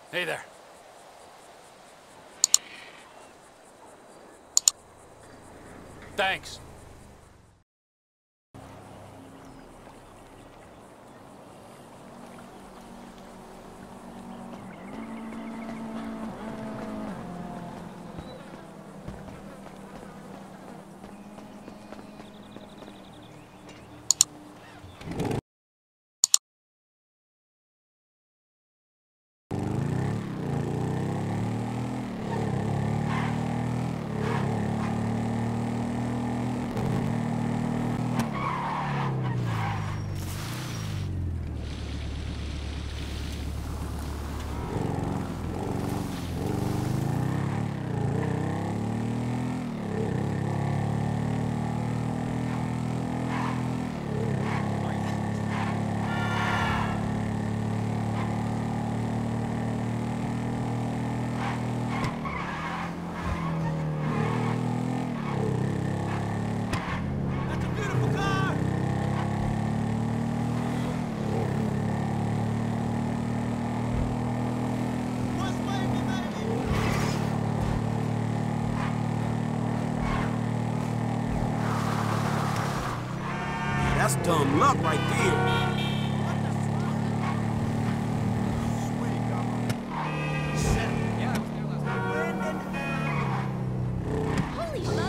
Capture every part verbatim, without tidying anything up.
Hey there. Thanks. That's dumb luck right there. Holy shit!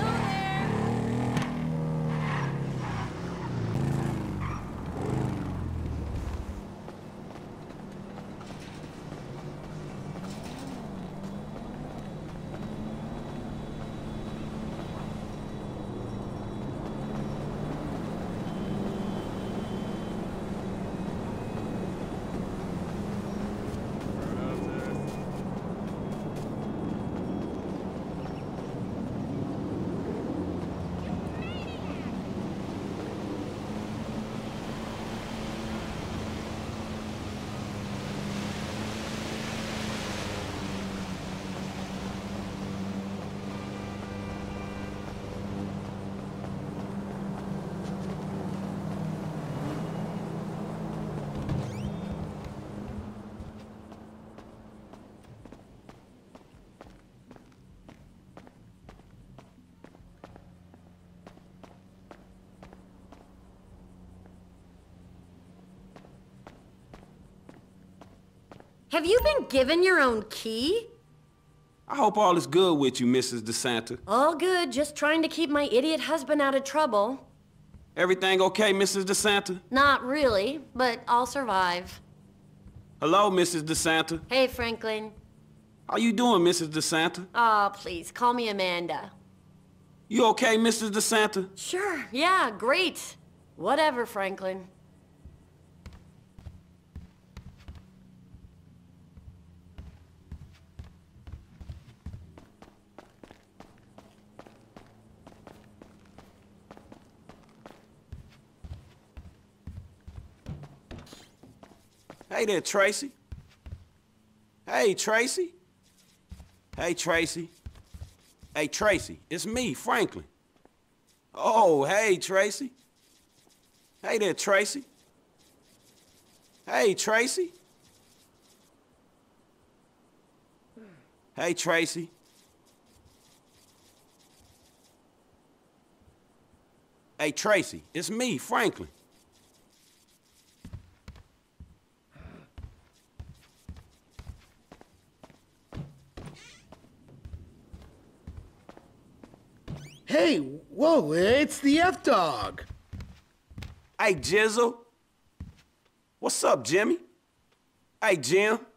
Have you been given your own key? I hope all is good with you, Missus DeSanta. All good, just trying to keep my idiot husband out of trouble. Everything okay, Missus DeSanta? Not really, but I'll survive. Hello, Missus DeSanta. Hey, Franklin. How you doing, Missus DeSanta? Aw, please, call me Amanda. You okay, Missus DeSanta? Sure, yeah, great. Whatever, Franklin. Hey there, Tracy. Hey, Tracy. Hey, Tracy. Hey, Tracy, it's me, Franklin. Oh, hey, Tracy. Hey there, Tracy. Hey, Tracy. Hey, Tracy. Hey, Tracy, it's me, Franklin. Hey, whoa, it's the F-Dog. Hey, Jizzle. What's up, Jimmy? Hey, Jim.